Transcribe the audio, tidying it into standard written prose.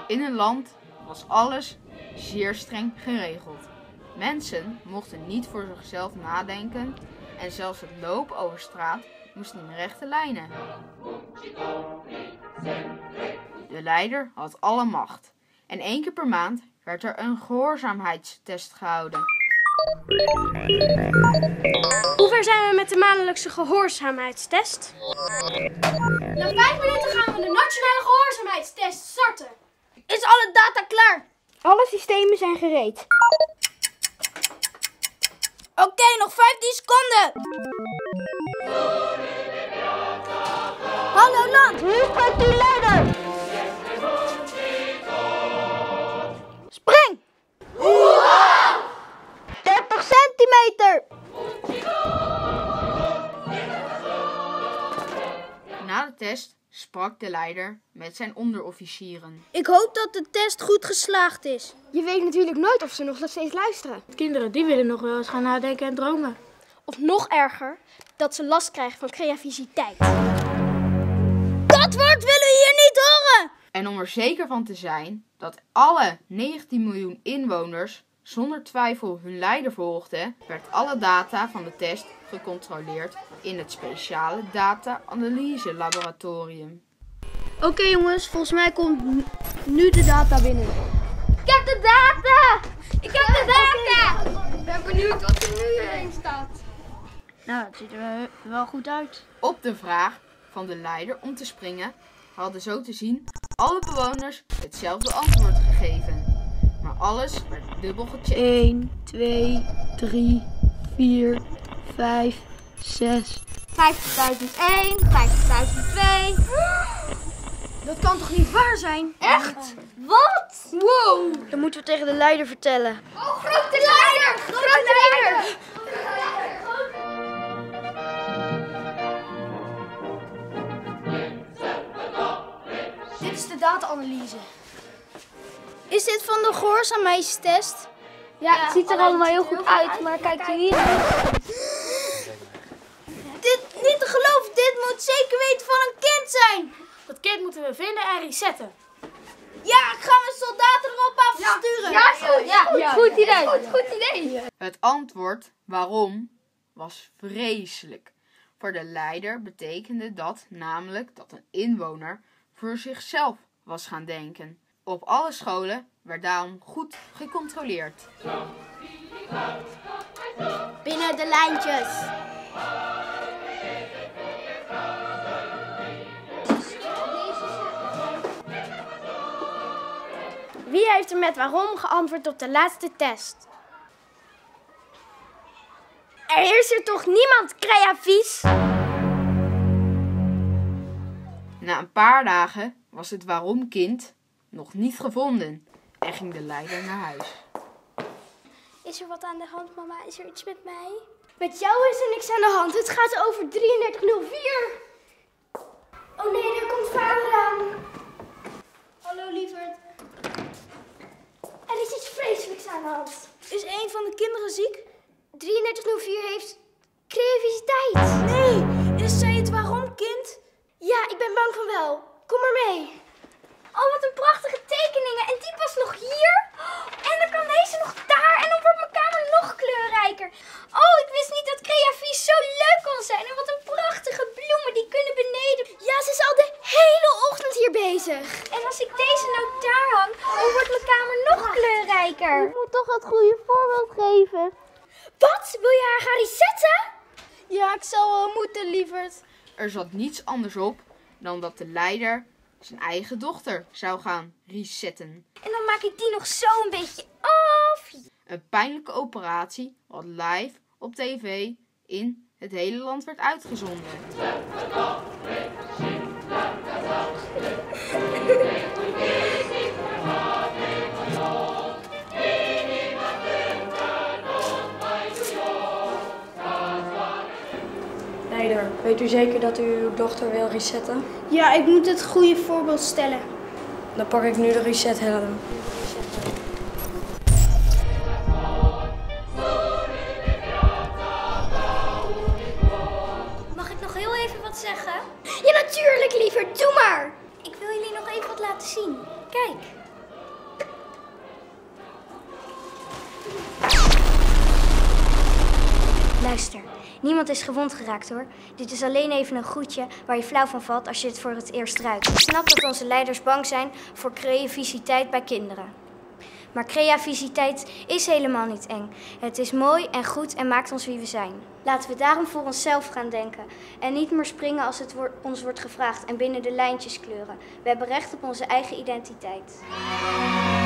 In een land was alles zeer streng geregeld. Mensen mochten niet voor zichzelf nadenken en zelfs het lopen over straat moest in rechte lijnen. De leider had alle macht en 1 keer per maand werd er een gehoorzaamheidstest gehouden. Hoe ver zijn we met de maandelijkse gehoorzaamheidstest? Na 5 minuten gaan we de nationale gehoorzaamheidstest starten. Is alle data klaar? Alle systemen zijn gereed. Oké, nog 15 seconden. Hallo land, nu spreekt uw leider. Spring! 30 centimeter! Na de test sprak de leider met zijn onderofficieren. Ik hoop dat de test goed geslaagd is. Je weet natuurlijk nooit of ze nog steeds luisteren. Kinderen die willen nog wel eens gaan nadenken en dromen. Of nog erger, dat ze last krijgen van creativiteit. Dat woord willen we hier niet horen! En om er zeker van te zijn dat alle 19 miljoen inwoners zonder twijfel hun leider volgden, werd alle data van de test gecontroleerd in het speciale data-analyse-laboratorium. Oké jongens, volgens mij komt nu de data binnen. Ik heb de data! Ik heb de data! Ik ben benieuwd wat er nu in staat. Nou, het ziet er wel goed uit. Op de vraag van de leider om te springen hadden zo te zien alle bewoners hetzelfde antwoord gegeven. Maar alles werd dubbel gecheckt. 1, 2, 3, 4, 5, 6. 50.001, 50.002. Dat kan toch niet waar zijn? Echt? Wat? Wow! Dan moeten we tegen de leider vertellen. Oh, grote leider! Grote leider! Dit is de data-analyse. Is dit van de gehoorzaamheidstest? Ja, het ziet er allemaal heel goed uit, maar kijkt u hier. Dit niet te geloven, dit moet zeker weten van een kind zijn. Dat kind moeten we vinden en resetten. Ja, ik ga mijn soldaten erop afsturen. Ja, goed. Ja, Goed idee. goed idee. Het antwoord waarom was vreselijk. Voor de leider betekende dat namelijk dat een inwoner voor zichzelf was gaan denken. Op alle scholen werd daarom goed gecontroleerd. Binnen de lijntjes. Wie heeft er met waarom geantwoord op de laatste test? Er is er toch niemand creatief? Na een paar dagen was het waarom-kind nog niet gevonden en ging de leider naar huis. Is er wat aan de hand, mama? Is er iets met mij? Met jou is er niks aan de hand. Het gaat over 3304. Oh nee, daar komt vader aan. Hallo lieverd. Er is iets vreselijks aan de hand. Is een van de kinderen ziek? 3304 heeft creativiteit. Nee, is zij het waarom kind? Ja, ik ben bang van wel. Kom maar mee. Oh, wat een prachtige tekeningen. En die past nog hier. En dan kan deze nog daar. En dan wordt mijn kamer nog kleurrijker. Oh, ik wist niet dat creatief zo leuk kon zijn. En wat een prachtige bloemen. Die kunnen beneden. Ja, ze is al de hele ochtend hier bezig. En als ik deze nou daar hang, dan wordt mijn kamer nog kleurrijker. Ik moet toch het goede voorbeeld geven. Wat? Wil je haar gaan resetten? Ja, ik zal wel moeten lieverd. Er zat niets anders op dan dat de leider zijn eigen dochter zou gaan resetten. En dan maak ik die nog zo een beetje af. Een pijnlijke operatie wat live op tv in het hele land werd uitgezonden. Leider, weet u zeker dat u uw dochter wil resetten? Ja, ik moet het goede voorbeeld stellen. Dan pak ik nu de resethelm. Mag ik nog heel even wat zeggen? Ja, natuurlijk liever. Doe maar. Ik wil jullie nog even wat laten zien. Kijk. Luister, niemand is gewond geraakt hoor. Dit is alleen even een groetje waar je flauw van valt als je het voor het eerst ruikt. Ik snap dat onze leiders bang zijn voor creativiteit bij kinderen. Maar creativiteit is helemaal niet eng. Het is mooi en goed en maakt ons wie we zijn. Laten we daarom voor onszelf gaan denken. En niet meer springen als het ons wordt gevraagd en binnen de lijntjes kleuren. We hebben recht op onze eigen identiteit.